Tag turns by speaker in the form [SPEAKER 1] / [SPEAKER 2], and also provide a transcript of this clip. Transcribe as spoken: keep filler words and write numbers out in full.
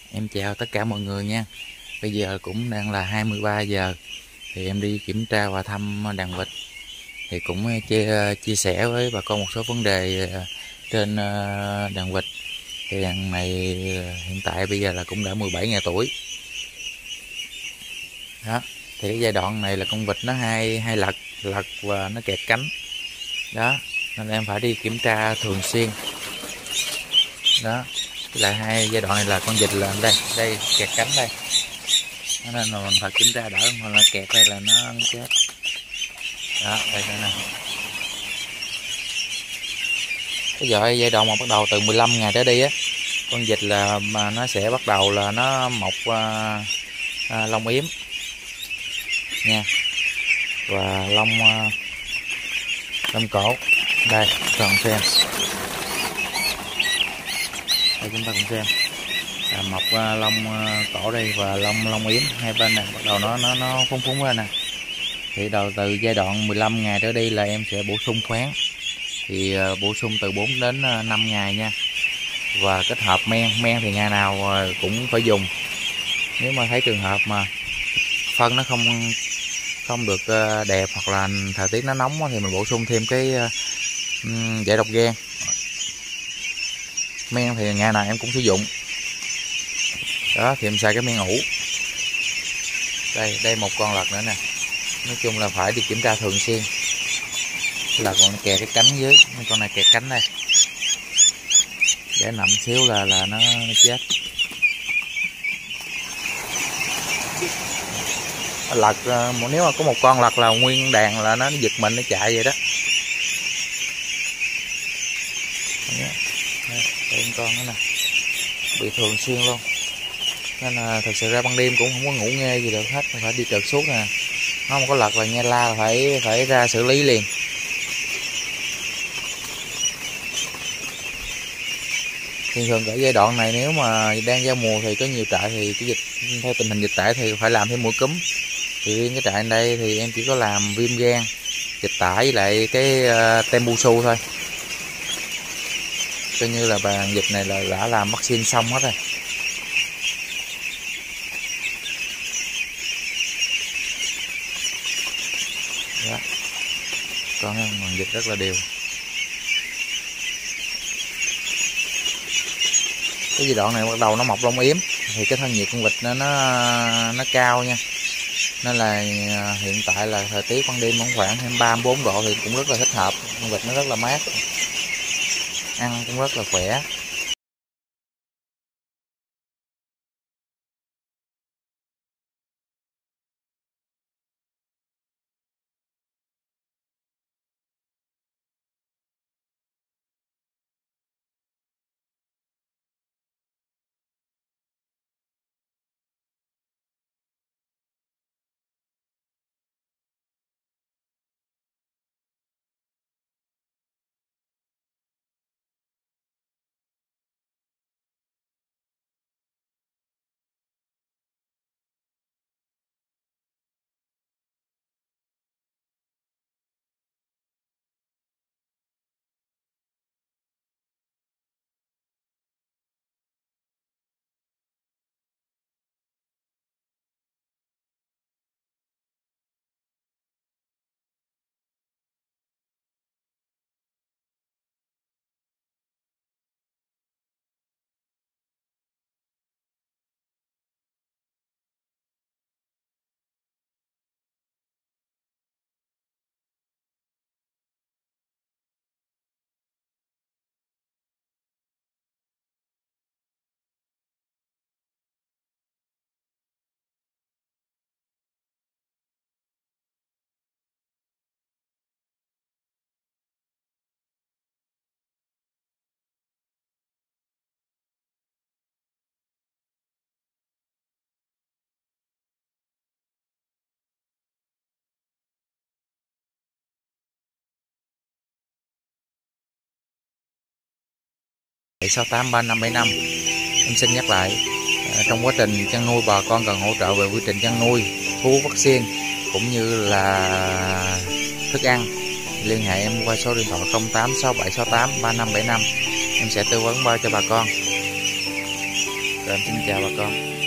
[SPEAKER 1] Em chào tất cả mọi người nha. Bây giờ cũng đang là hai mươi ba giờ. Thì em đi kiểm tra và thăm đàn vịt. Thì cũng chia, chia sẻ với bà con một số vấn đề trên đàn vịt. Thì đàn này hiện tại bây giờ là cũng đã mười bảy ngày tuổi. Đó. Thì cái giai đoạn này là con vịt nó hay hay lật, lật và nó kẹt cánh. Đó. Nên em phải đi kiểm tra thường xuyên. Đó. Với lại hai giai đoạn này là con vịt là đây, đây kẹt cánh đây. Nên là mình phải kiểm tra đỡ, mà là kẹt đây là nó, nó chết. Đó, đây đây nè. Cái giai giai đoạn mà bắt đầu từ mười lăm ngày trở đi á, con vịt là mà nó sẽ bắt đầu là nó mọc à, à, lông yếm nha, và lông à, lông cổ. Đây còn xem, đây chúng ta cùng xem. À, mọc uh, lông uh, cổ đây và lông lông yếm hai bên này bắt đầu nó nó nó phúng phúng lên nè. Thì đầu từ giai đoạn mười lăm ngày trở đi là em sẽ bổ sung khoáng. Thì uh, bổ sung từ bốn đến năm ngày nha. Và kết hợp men, men thì ngày nào uh, cũng phải dùng. Nếu mà thấy trường hợp mà phân nó không không được uh, đẹp hoặc là thời tiết nó nóng thì mình bổ sung thêm cái uh, giải độc gan. Men thì ngày nào em cũng sử dụng. Đó thì em xài cái men ủ. Đây, đây một con lật nữa nè. Nói chung là phải đi kiểm tra thường xuyên. Là còn kè cái cánh dưới, con này kẹt cánh đây. Để nằm xíu là là nó, nó chết. Lật nếu mà có một con lật là nguyên đàn là nó giật mình nó chạy vậy đó. Đây con nữa nè. Bị thường xuyên luôn. Nên là thật sự ra ban đêm cũng không có ngủ nghe gì được hết, phải đi trực suốt nè. Nó không có lật là nghe la là phải phải ra xử lý liền. Thường thường ở giai đoạn này nếu mà đang giao mùa thì có nhiều trại thì cái dịch theo tình hình dịch tễ thì phải làm thêm mũi cúm. Thì riêng cái trại đây thì em chỉ có làm viêm gan, dịch tả với lại cái uh, Tembusu thôi. Coi như là bàn dịch này là đã làm vaccine xong hết rồi. Đó. Con bằng dịch rất là đều. Cái giai đoạn này bắt đầu nó mọc lông yếm thì cái thân nhiệt con vịt nó nó, nó cao nha. Nên là hiện tại là thời tiết ban đêm cũng khoảng hai mươi ba hai mươi bốn độ thì cũng rất là thích hợp. Con vịt nó rất là mát, ăn cũng rất là khỏe. sáu tám ba năm bảy năm. Em xin nhắc lại, trong quá trình chăn nuôi bà con cần hỗ trợ về quy trình chăn nuôi, thuốc, vaccine cũng như là thức ăn, liên hệ em qua số điện thoại không tám sáu bảy sáu tám ba năm bảy năm. Em sẽ tư vấn bao cho bà con. Rồi em xin chào bà con.